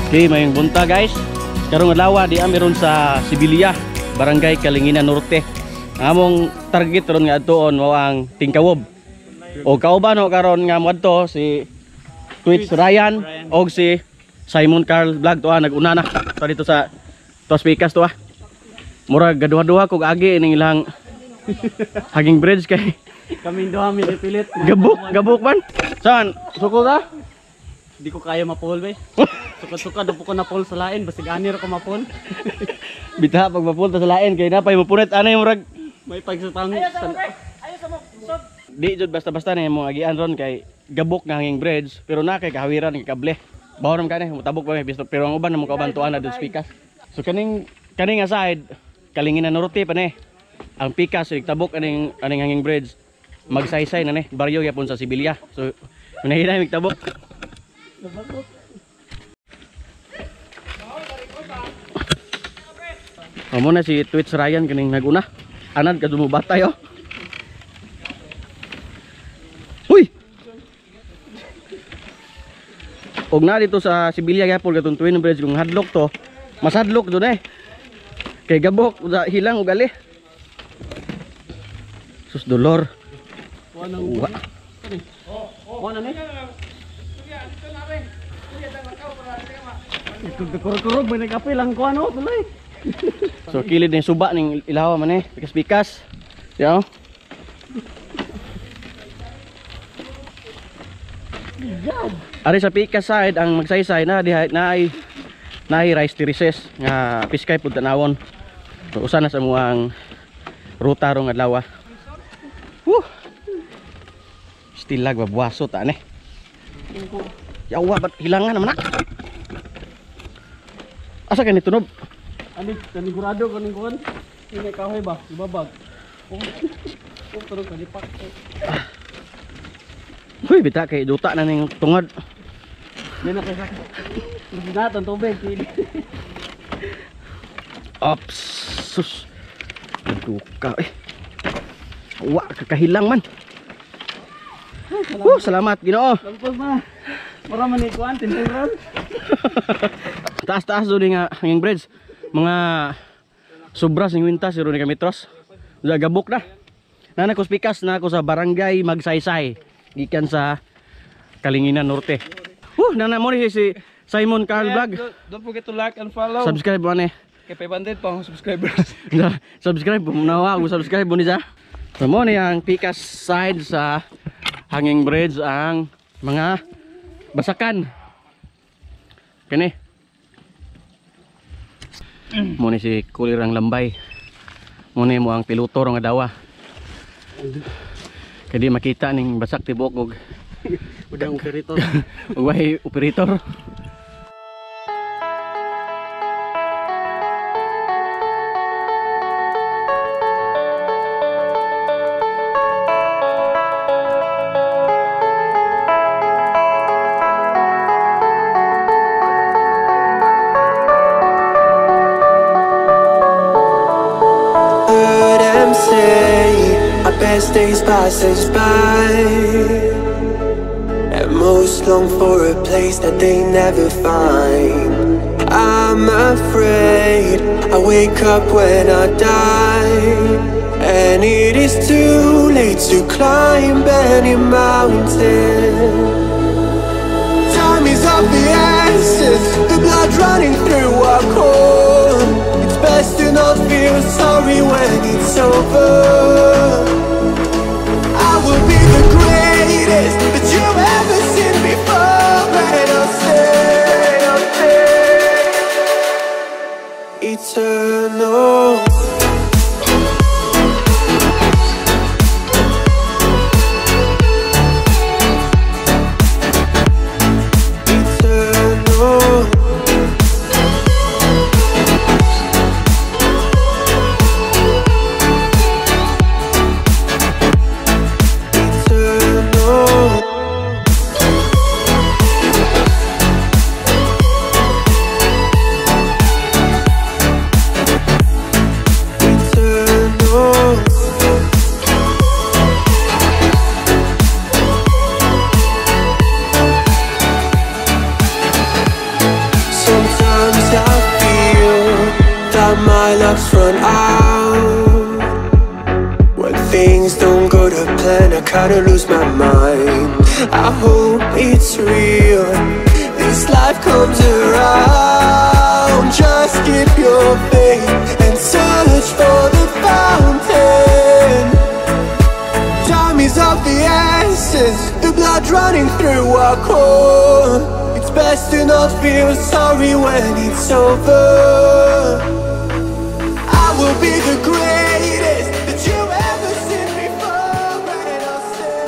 Okay, mayong bunta guys. Karong adlaw di amiron sa Sibilya, Barangay Kalinginan Norte. Among target ron nga adtoon mao ang Tingkawob. O kauban no karon nga moadto si Twitch Ryan og si Simon Carl Vlog to nag-una na to dito sa Speakers to murag gaduha-duha kog agi ning ilang Hanging Bridge kay Kaming duha milipilit. gabuk man. Saan? Suko ta? Di ko kaya mapol bay. Suka-suka do ko na pol sa lain basig ani ra ko mapol. Bita pag mapunta sa lain kay napay mapunit anay murag May pagsutang. di jud basta-basta ni mo agian ron kay gabok nga Hanging Bridge pero na kay kahawiran ng kable. Bawon man kani mutabok pa may bisto pero ang uban na mo kaubantuan na dun Speakers. So kaning nga side Kalinginan Norte pa ni. Ang Pikas tabok aning Hanging Bridge magsaysay na ni baryo gyapon sa Sibilya. So minahina mig tabok. Amo na si Twitch Ryan kaning naguna. Anad ka dumubatay oh. Uy. Og na dito sa Sibilya gyapon katong Twin Bridge kung hadlok to, mas hadlok do na kay gabok hilang og ali. Sus dolor. Uwa. Ano ni? Kurog-kurog may nagkape lang ko ano tuloy. So kilid ni suba ning ilaw man pikas-pikas. Yo. Ari sa Pikas side ang magsaysay na naay rice terraces nga piskay pud tanawon. So usa na sa muang ruta rong adlaw. Still lag babuaso ta ni. Yawa bat hilangan naman na. Asa kani tunob? Ani tanigurado ko ning kuan. Ini kahoy ba? Ibabag. Oh turog kalipak. Uy bita kay duta na ning tungod. Dina kay sak. Dinatan tubig. Ops. Sus. Duka Wa kakahilang man. Salamat Ginoo. Lampos na. Para man ni kuan tinturan. Taas-taas do nga Hanging Bridge. Mga sobra sing wintas iro ni kametros. Gabok na. Nana ko Speakers na ako sa Barangay Magsaysay gikan sa Kalinginan Norte. Nana mo ni si Simon Carl Vlog. Don't forget to like and follow. Subscribe mo ni. Kay 500 pa akong subscribers. Subscribe mo na ako subscribe mo ni sa. So mo ni ang Pikas side sa Hanging Bridge ang mga basakan. Kani. Mo ni si Kulirang Lambay. Mo ni mo ang piloto rong adawa. Kay di makita ning basak tibok og Udang operator. og way operator. Best days pass us by, and most long for a place that they never find. I'm afraid I wake up when I die, and it is too late to climb any mountain. Time is of the essence, the blood running through our core. It's best to not feel sorry when it's over. I will be the greatest that you've ever seen before, and I'll stay eternal. Eternal. my luck's run out. When things don't go to plan, I kinda lose my mind. I hope it's real, this life comes around. Just keep your faith and search for the fountain. Time is of the essence, the blood running through our core. It's best to not feel sorry when it's over. I will be the greatest that you ever seen before, and I'll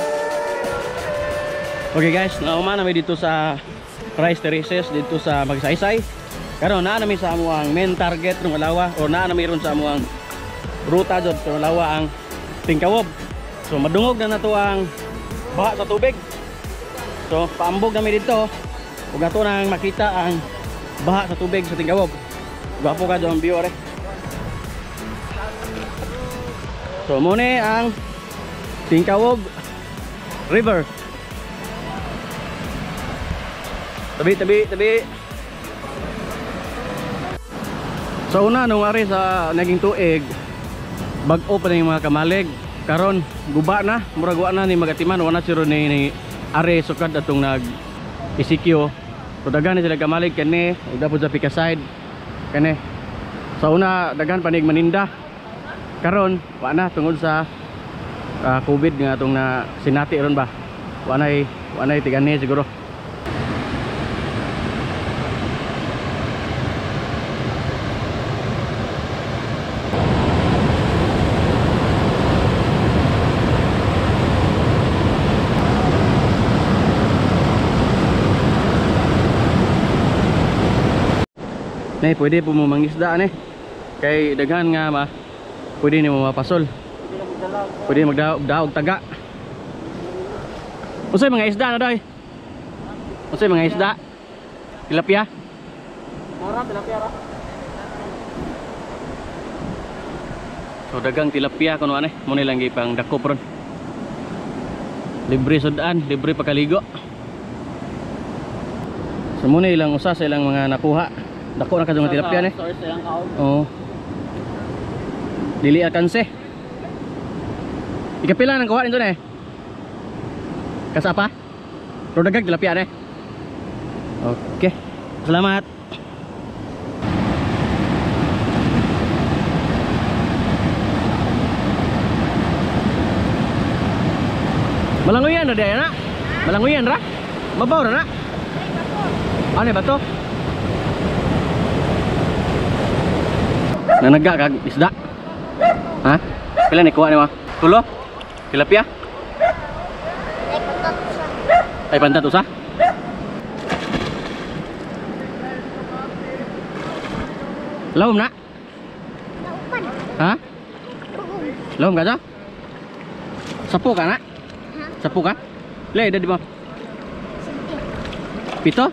stay. Okay guys, nauman namin dito sa Rice Terraces dito sa Magsaysay. Karon naa namin sa amuang main target ng alawa o naa namin ron sa amuang ruta jud sa alawa ang Tingkawob. So madungog na nato ang baha sa tubig. So paambog namin dito ug ato nang makita ang baha sa tubig sa Tingkawob. Gwapo ka jud ang view are. So muna ang Tingkawob River. Tabi. Sa una nung ari sa naging tuig, bag-o pa na yung mga kamalig. Karon guba na, murag wa na ni magatiman, wala siro ni ari sukad atong nag isikyo. So daghan na sila kamalig kani, ug dapat sa Pikaside kani. Sa una daghan panig maninda. Karon wa na tungod sa COVID nga atong na sinati ron ba. Wa nay tigani siguro. Nay, pwede po mo mangisda ni. Kay daghan nga pwede ni mo mapasol. Pwede magdaog taga. Unsay mga isda na doy? Unsay mga isda? Tilapia? Tilapia ra. So dagang tilapia kuno ani, mo nilang gipang dakop ron. Libre sudan, libre pakaligo. So mo ilang usa sa ilang mga nakuha. Dako na ka mga tilapia ni. Source ilang kaog. Oo. Dili alkanse. Ikapila nang kuha nito ni. Kasapa? Pero dagag tilapia ni. Okay. Salamat. Malanguyan na daya na? Malanguyan ra? Mabaw na na? Ano ba to? Nanaga kag isda. Ha? Pila ni kuha ni mo? Tulo? Tilapia? Ay pantat usa. Lawom na? Ha? Lawom ka ta? Sapo ka na? Sapo ka? Lay, di mo? Pito?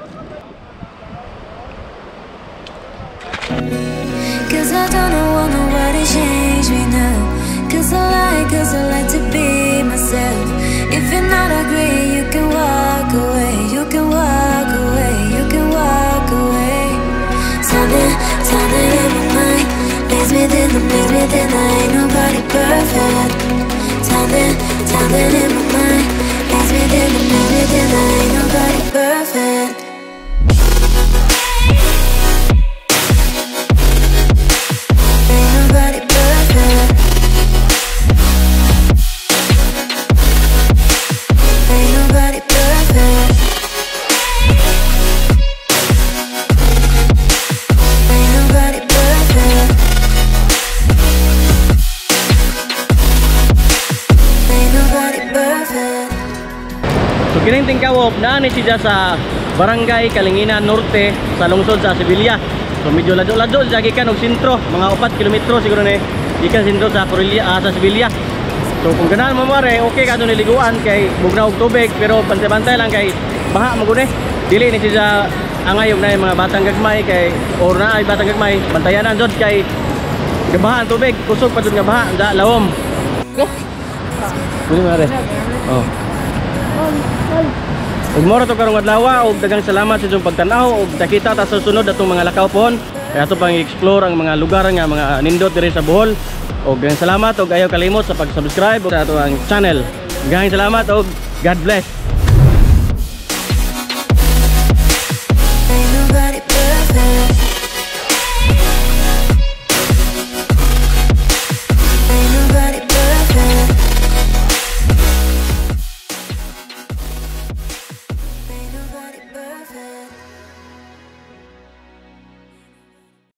Cause I don't want nobody change me now. Cause I like to be myself. If you're not agree, you can walk away. You can walk away, you can walk away. Something in my mind leads me then ain't nobody perfect. Something in my mind leads me then ain't nobody perfect. So kining Tingkawob na ni siya sa Barangay Kalinginan Norte sa lungsod sa Sibilya. So medyo lado-lado sa gikan og sentro, mga 4 kilometro siguro ni gikan sentro sa sa Sibilya. So kung ganahan mo mare, okay ka doon niliguan kay bugnaw og tubig, pero bantay-bantay lang kay baha mo gud eh. Dili ni siya angay og na mga batang gagmay kay or na ay batang gagmay, bantayanan jud kay gabahan tubig, kusog pa jud nga baha, da lawom. Dili mare. Oh. Ug moro to karong adlaw ug daghang salamat sa inyong pagtan-aw ug nakita ta sa sunod atong mga lakaw pohon. Kaya ato pang explore ang mga lugar nga mga nindot diri sa Bohol. Og salamat og ayaw kalimot sa pag-subscribe sa ato ang channel. Gahing salamat og God bless.